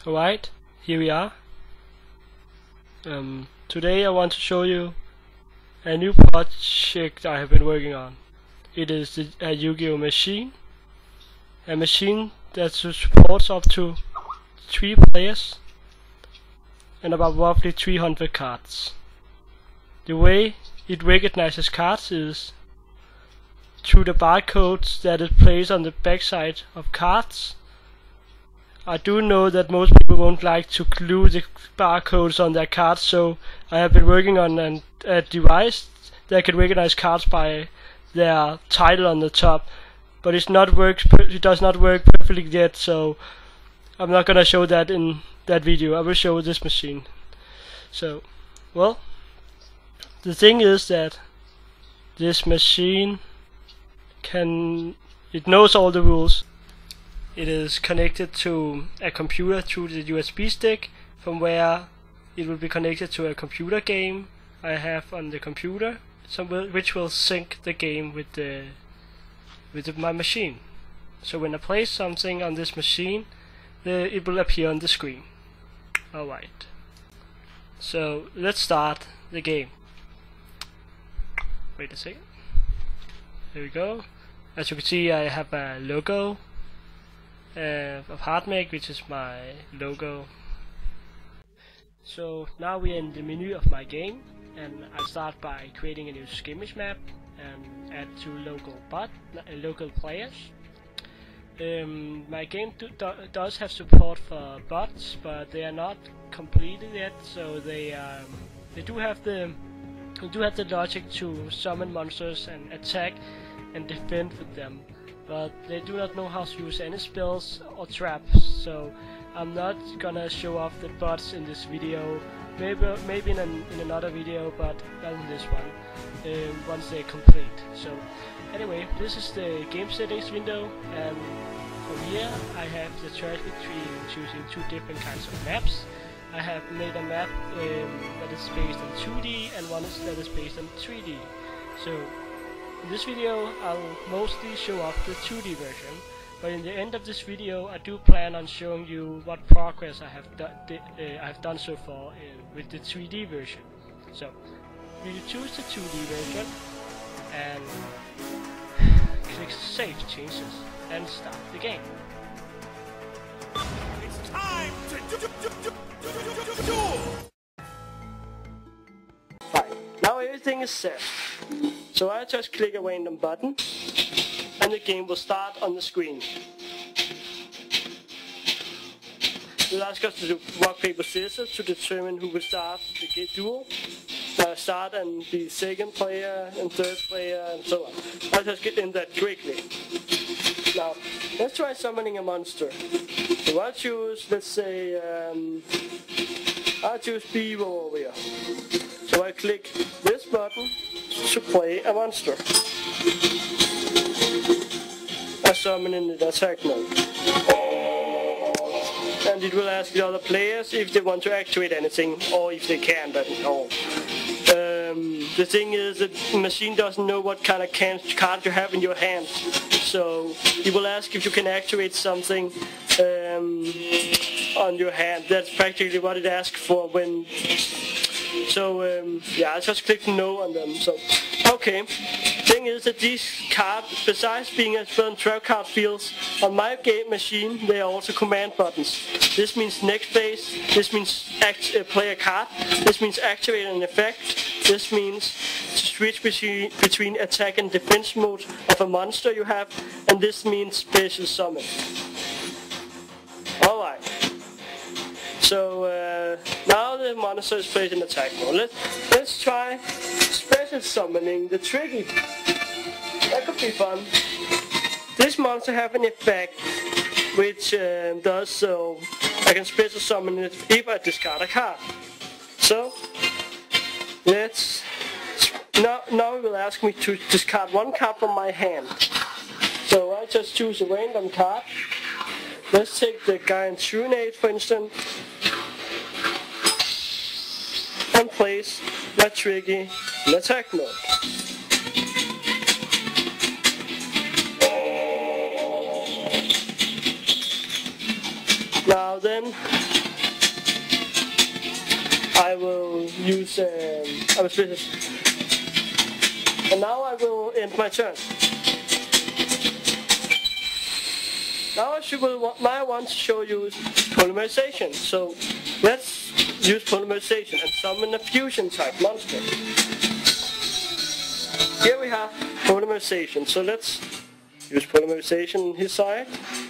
Alright, here we are. Today I want to show you a new project I have been working on. It is a Yu-Gi-Oh machine. A machine that supports up to 3 players and about roughly 300 cards. The way it recognizes cards is through the barcodes that it plays on the backside of cards. I do know that most people won't like to glue the barcodes on their cards, so I have been working on a device that can recognize cards by their title on the top, but it does not work perfectly yet, so I'm not gonna show that in that video. I will show this machine. So, well, the thing is that this machine it knows all the rules. It is connected to a computer through the USB stick, from where it will be connected to a computer game I have on the computer, which will sync the game with my machine. So when I play something on this machine, it will appear on the screen. Alright, so let's start the game. Wait a second. Here we go. As you can see, I have a logo of HeartMake, which is my logo. So now we are in the menu of my game, and I start by creating a new skirmish map and add 2 local players. My game does have support for bots, but they are not completed yet, so they do have the logic to summon monsters and attack and defend with them, but they do not know how to use any spells or traps, so I'm not gonna show off the bots in this video. Maybe in another video, but not in this one, once they're complete. So anyway, this is the game settings window, and from here I have the choice between choosing 2 different kinds of maps. I have made a map that is based on 2D and one that is based on 3D. So in this video I'll mostly show off the 2D version, but in the end of this video I do plan on showing you what progress I have done so far with the 3D version. So you choose the 2D version and click Save Changes and start the game. It's time to Fine. Now everything is set. So I just click a random button and the game will start on the screen. It will ask us to do rock, paper, scissors to determine who will start the duel. Start and be second player and third player and so on. I'll just get in that quickly. Now, let's try summoning a monster. So I'll choose, let's say, I'll choose Beaver over here. So I click this button to play a monster. I summon in the attack mode. And it will ask the other players if they want to activate anything, or if they can, but no. The thing is that the machine doesn't know what kind of card you have in your hand, so it will ask if you can activate something on your hand. That's practically what it asks for when. So yeah, I just click no on them. So okay. Thing is that these cards, besides being a spell and trap card fields, on my game machine they are also command buttons. This means next phase, this means play a card, this means activate an effect, this means to switch between attack and defense mode of a monster you have, and this means special summon. Alright. So now the monster is placed in attack mode. Let's try special summoning the Tricky. That could be fun. This monster have an effect which does so I can special summon it if I discard a card. So let's now it will ask me to discard 1 card from my hand. So I just choose a random card. Let's take the Giant Trunade for instance, and place my Tricky in attack mode. Now then, I will split it. And now I will end my turn. Now I want to show you polymerization. So let's use polymerization and summon a fusion type monster. Here we have polymerization. So let's use polymerization on his side.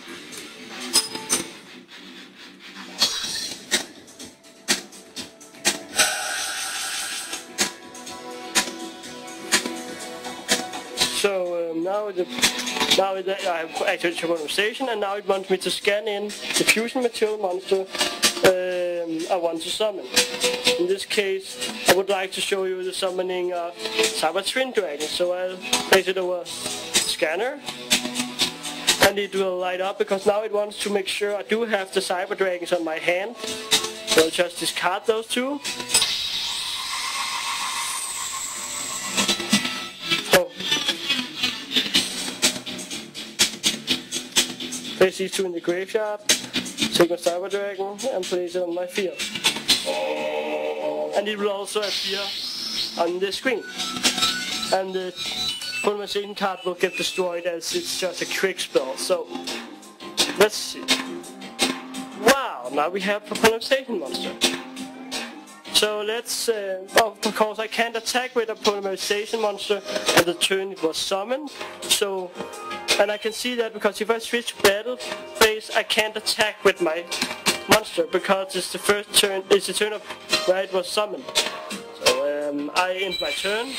So now that I have actually polymerization, and now it wants me to scan in the fusion material monster I want to summon. In this case, I would like to show you the summoning of Cyber Twin Dragon. So I'll place it over scanner, and it will light up because now it wants to make sure I do have the Cyber Dragons on my hand. So I'll just discard those two. Place these two in the graveyard, take my Cyber Dragon and place it on my field. And it will also appear on the screen. And the polymerization card will get destroyed as it's just a quick spell. So, let's see. Wow, now we have a polymerization monster. So let's, of course I can't attack with a polymerization monster at the turn it was summoned. So, and I can see that because if I switch battle phase, I can't attack with my monster because it's the first turn, it's the turn of where it was summoned. So I end my turn,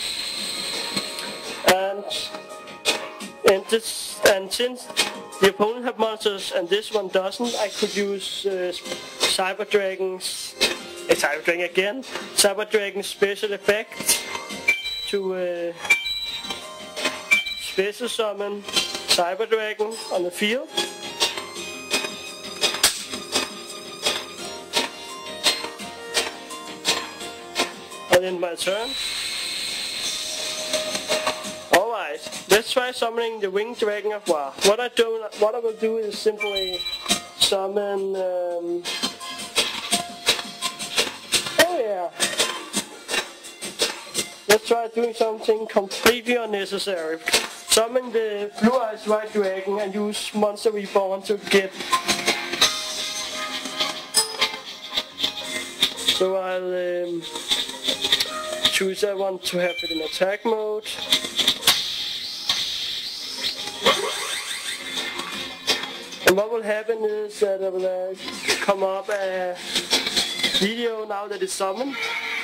and since the opponent have monsters and this one doesn't, I could use Cyber Dragon's Cyber Dragon again. Cyber Dragon's special effect to special summon Cyber Dragon on the field. I'll end my turn. Alright, let's try summoning the Winged Dragon of War. What I will do is simply summon let's try doing something completely unnecessary. Summon the Blue Eyes White Dragon and use Monster Reborn to get. So I'll choose I want to have it in attack mode. And what will happen is that it will come up a video now that it's summoned.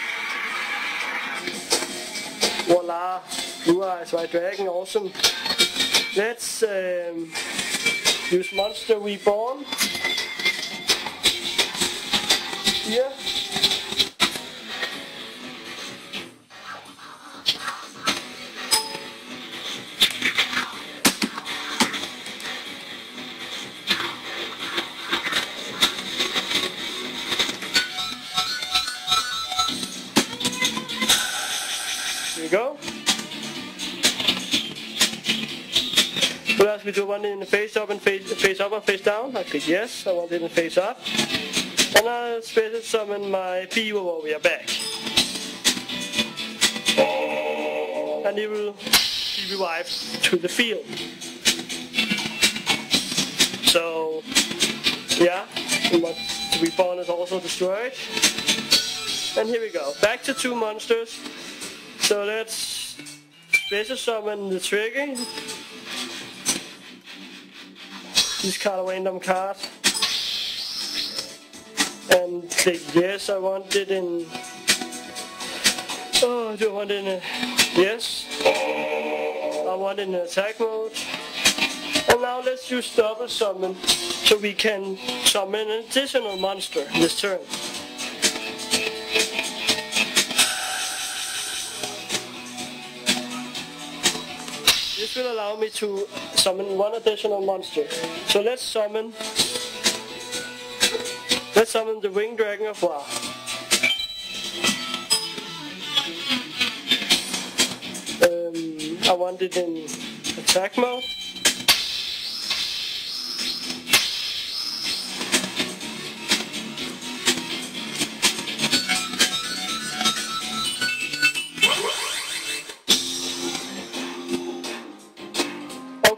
Voila! Blue Eyes White Dragon, awesome. Let's use Monster Reborn. Here. Here we go. What else we do? Want it in the face up and face up or face down? Okay, yes, I want it in the face up. And I'll special summon my Beaver Warrior back. And he will be revived to the field. So, yeah, the Reborn is also destroyed. And here we go, back to two monsters. So let's special summon the Trigger. Discard a random card. And say yes, I want it in. Oh, do I want it in a. Yes. I want it in attack mode. And now let's use double summon so we can summon an additional monster this turn. This will allow me to summon one additional monster. So let's summon the Winged Dragon of War. I want it in attack mode.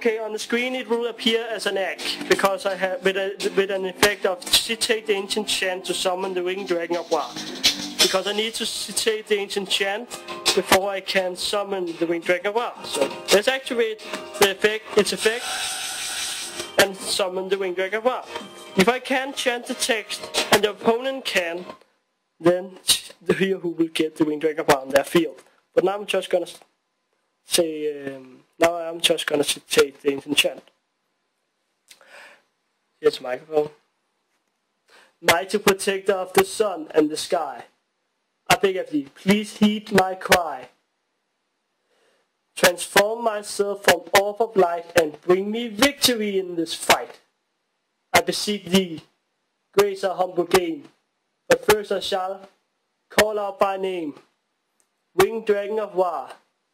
Okay, on the screen it will appear as an egg, because I have with an effect of citate the ancient chant to summon the winged dragon of War. Because I need to citate the ancient chant before I can summon the winged dragon of War. So let's activate its effect, and summon the winged dragon of War. If I can chant the text and the opponent can, then the hero who will get the winged dragon of War on their field. But now I'm just gonna say. Now I'm just gonna citate the ancient chant. Here's the microphone. Mighty protector of the sun and the sky, I beg of thee, please heed my cry. Transform myself from orb of light and bring me victory in this fight. I beseech thee, grace our humble game. But first I shall call out by name, winged dragon of War.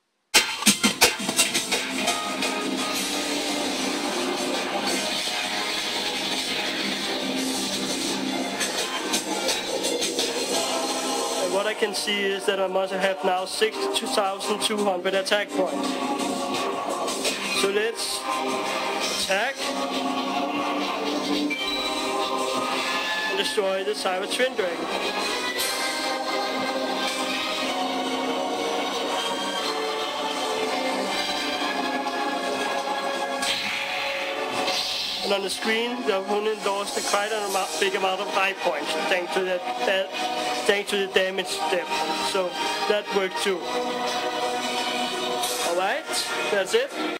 What I can see is that I must have now 6,200 attack points. So let's attack and destroy the Cyber Twin Dragon. And on the screen, the opponent lost quite a big amount of die points thanks to the damage step. So that worked too. Alright, that's it.